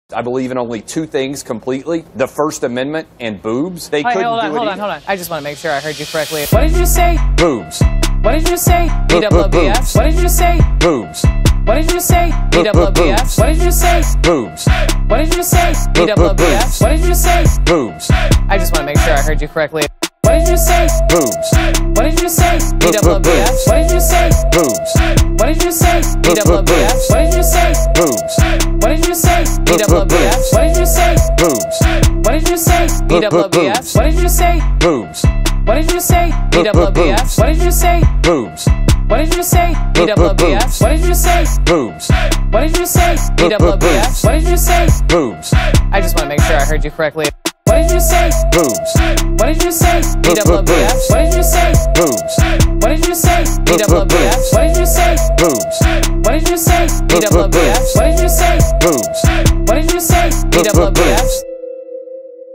I believe in only two things completely: the First Amendment and boobs. They couldn't hold do it. on. I just want to make sure I heard you correctly. What did you say? Boobs. What did you say? BWBS. What did you say? Boobs. What did you say? BWBS. What did you say? Boobs. What did you say? BWBS. What did you say? Boobs. I just want to make sure I heard you correctly. What did you say? Boobs. What did you say? BWBS. What did you say? Boobs. What did you say? BWBS. What did you say? Boobs. What did you say? BWBS. What did you say? Boobs. What did you say? BWBS. What did you say? Boobs. What did you say? BWBS. What did you say? Boobs. What did you say? BWBS. What did you say? Boobs. What did you say? BWBS. What did you say? Boobs. I just want to make sure I heard you correctly. What did you say? Boobs. What did you say? BWBS. What did you say? Boobs. What did you say? BWBS. What did you say? Boobs. What did you say? BWBS. What did you say? Boobs. What did you say? BWBS.